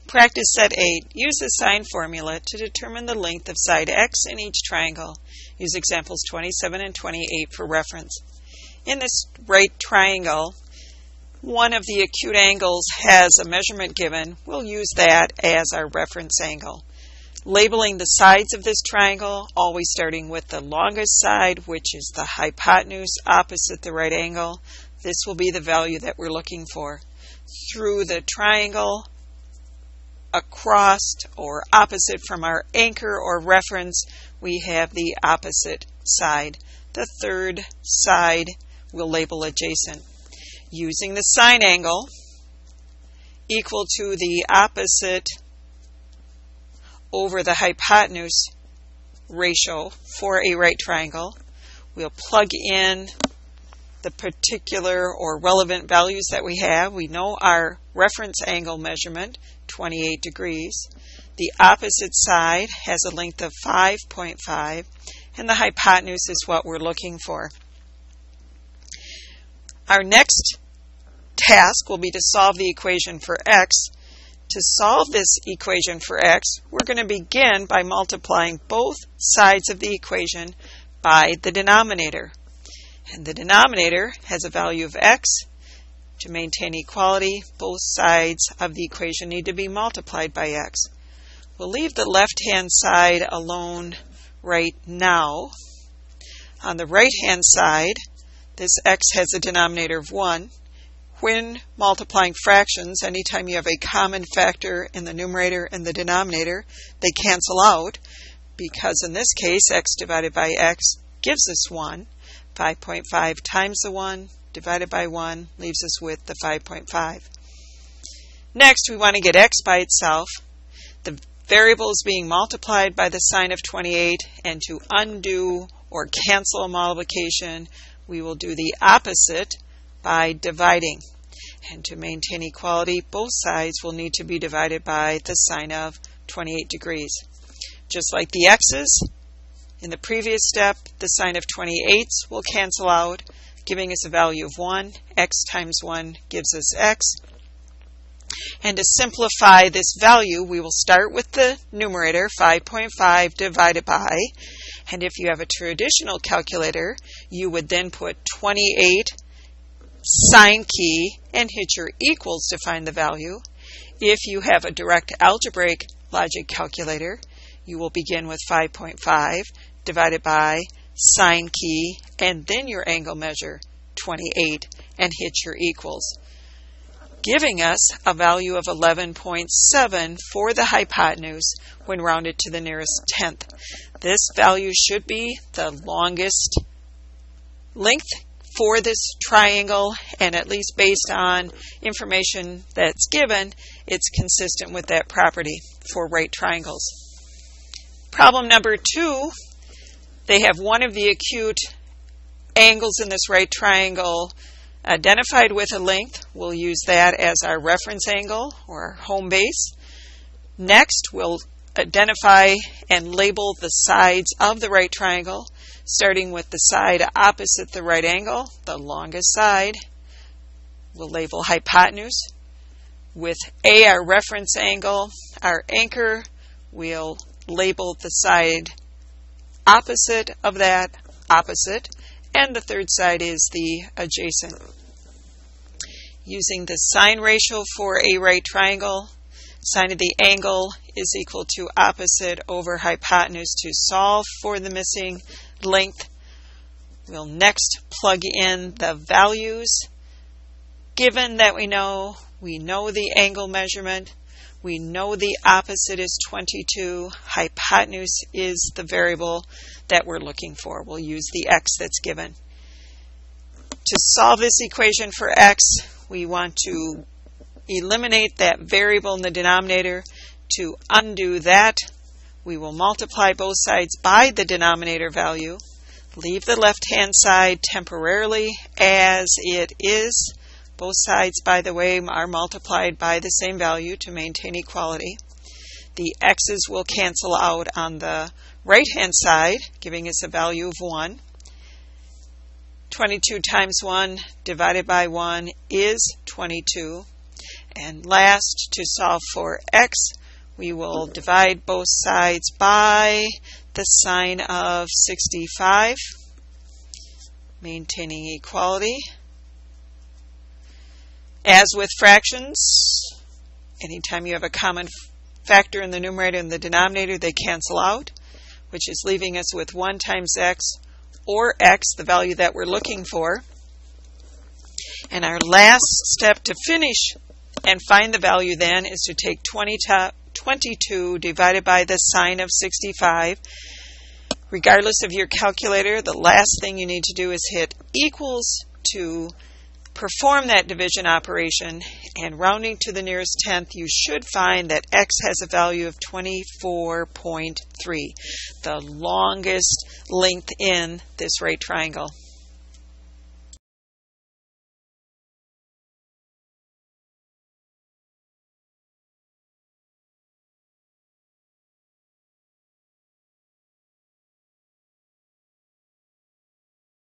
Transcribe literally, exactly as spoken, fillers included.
Practice set eight. Use the sine formula to determine the length of side x in each triangle. Use examples twenty-seven and twenty-eight for reference. In this right triangle, one of the acute angles has a measurement given. We'll use that as our reference angle. Labeling the sides of this triangle, always starting with the longest side, which is the hypotenuse opposite the right angle. This will be the value that we're looking for. Through the triangle, across or opposite from our anchor or reference, we have the opposite side. The third side we'll label adjacent. Using the sine angle equal to the opposite over the hypotenuse ratio for a right triangle, we'll plug in the particular or relevant values that we have. We know our reference angle measurement, twenty-eight degrees. The opposite side has a length of five point five, and the hypotenuse is what we're looking for. Our next task will be to solve the equation for x. To solve this equation for x, we're going to begin by multiplying both sides of the equation by the denominator. And the denominator has a value of x. To maintain equality, both sides of the equation need to be multiplied by x. We'll leave the left-hand side alone right now. On the right-hand side, this x has a denominator of one. When multiplying fractions, anytime you have a common factor in the numerator and the denominator, they cancel out, because in this case, x divided by x gives us one. five point five times the one divided by one leaves us with the five point five. Next, we want to get x by itself. The variable is being multiplied by the sine of twenty-eight, and to undo or cancel a multiplication, we will do the opposite by dividing. And to maintain equality, both sides will need to be divided by the sine of twenty-eight degrees. Just like the x's, in the previous step, the sine of twenty-eights will cancel out, giving us a value of one. X times one gives us x. And to simplify this value, we will start with the numerator, five point five divided by, and if you have a traditional calculator, you would then put twenty-eight sine key and hit your equals to find the value. If you have a direct algebraic logic calculator, you will begin with five point five divided by sine key and then your angle measure, twenty-eight, and hit your equals, giving us a value of eleven point seven for the hypotenuse when rounded to the nearest tenth. This value should be the longest length for this triangle, and at least based on information that's given, it's consistent with that property for right triangles. Problem number two, they have one of the acute angles in this right triangle identified with a length. We'll use that as our reference angle or our home base. Next, we'll identify and label the sides of the right triangle, starting with the side opposite the right angle, the longest side. We'll label hypotenuse. With A, our reference angle, our anchor, we'll label the side opposite of that, opposite, and the third side is the adjacent. Using the sine ratio for a right triangle, sine of the angle is equal to opposite over hypotenuse to solve for the missing length. We'll next plug in the values. Given that we know, we know the angle measurement, we know the opposite is twenty-two, hypotenuse is the variable that we're looking for. We'll use the x that's given. To solve this equation for x, we want to eliminate that variable in the denominator. To undo that, we will multiply both sides by the denominator value. Leave the left-hand side temporarily as it is. Both sides, by the way, are multiplied by the same value to maintain equality. The x's will cancel out on the right-hand side, giving us a value of one. twenty-two times one divided by one is twenty-two. And last, to solve for x, we will divide both sides by the sine of sixty-five, maintaining equality. As with fractions, anytime you have a common factor in the numerator and the denominator, they cancel out, which is leaving us with one times x, or x, the value that we're looking for. And our last step to finish and find the value then is to take twenty-two divided by the sine of sixty-five. Regardless of your calculator, the last thing you need to do is hit equals to perform that division operation, and rounding to the nearest tenth, you should find that x has a value of twenty-four point three, the longest length in this right triangle.